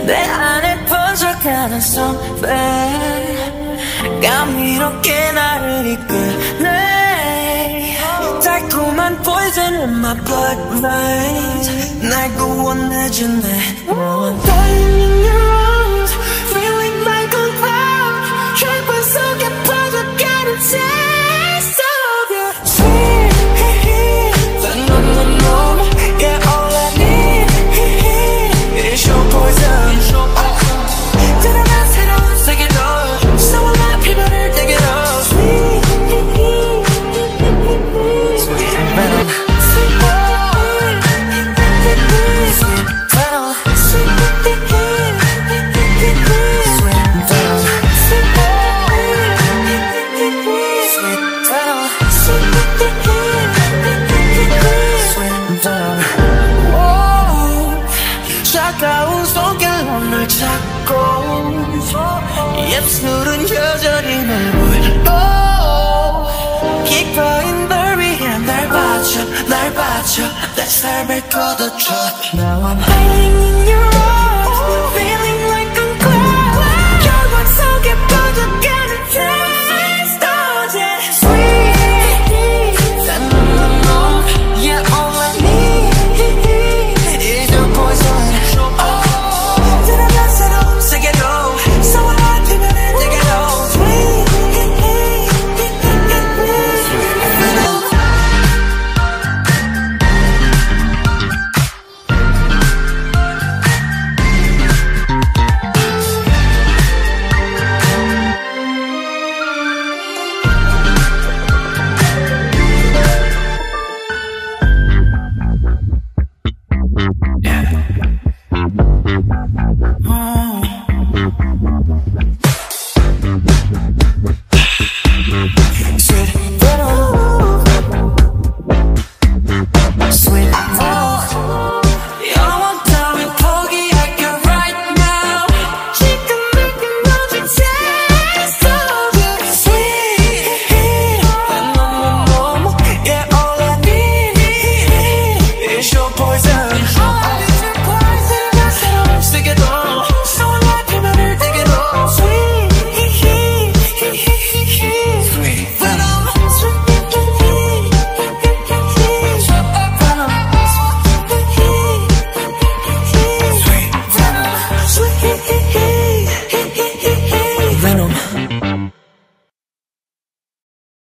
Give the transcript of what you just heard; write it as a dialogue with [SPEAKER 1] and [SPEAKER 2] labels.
[SPEAKER 1] 내 안에 퍼져가는 something 감미롭게 나를 이끌네 달콤한 poison in my bloodlines 날 구원해주네 너와 Dying in your arms Feeling like a cloud 혈관 속에 퍼져가는 taste of your sweet no, no, no Yeah, all I need is your poison 드러난 새로운 세계로 소원한 피부를 떼기로 Sweet venom Sweet venom Sweet 차가운 손길로 널 잡고 입술은 여전히 널 불고 기꺼이 널 위해 날 바쳐 내 삶을 걷어줘 Now I'm